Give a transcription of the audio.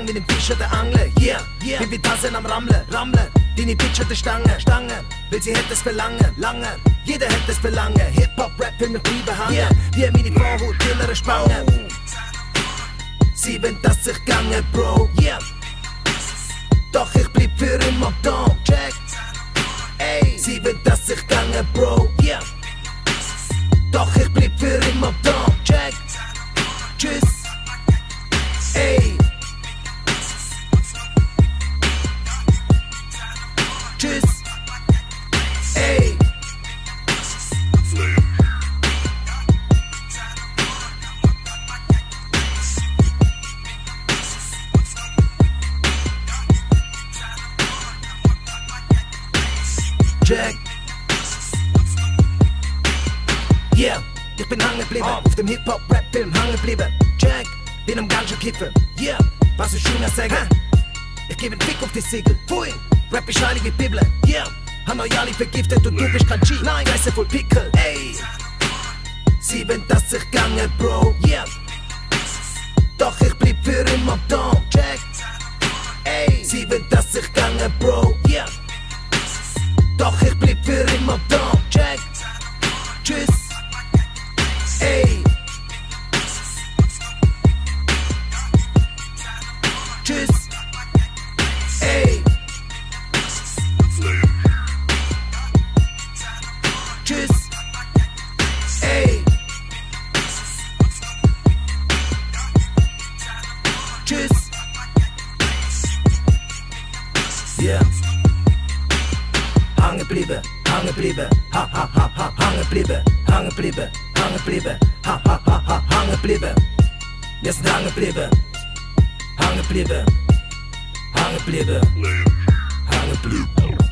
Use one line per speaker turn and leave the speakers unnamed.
lang wie dem Fischer der Angler. Yeah, bin wie Tassen am Rammeln. Deine Bitch hat die Stange, will sie hätte es verlangen, jeder hätte es verlangen. Hip-Hop-Rap will mich behangen, wie meine Vorhut, innere Spange. Sie will, dass ich gange, Bro, yeah. Doch ich blieb für immer da, check. Ey, sie will, dass ich gange, Bro, yeah. Doch ich blieb für immer da, check. Tschüss, ey. Tschüss, ey. Check. Yeah, ich bin hangen geblieben, auf dem Hip-Hop-Rap-Film hangen geblieben. Check, bin am Ganja kiffen. Yeah, was ich schon sagen? Ich geb 'n Fick auf die Siegel. Pfui, Rap ist heilig wie Bibel. Yeah, han euch alle vergiftet und du bist kein G. Nein, Fresse voll Pickel. Ey, sie will, dass ich gange, Bro. Yeah, doch ich blieb für immer da. Check, ey, sie will, dass ich gange, Bro. Yeah, doch ich blieb für immer da. Check, tschüss, ey. Tschüss, ey. Tschüss, ey. Tschüss. Yeah. Hangen geblieben, ha ha ha ha, hangen geblieben, ha ha ha ha, hangen geblieben. Wir sind hangen geblieben, hangen geblieben, hangen geblieben, hangen geblieben.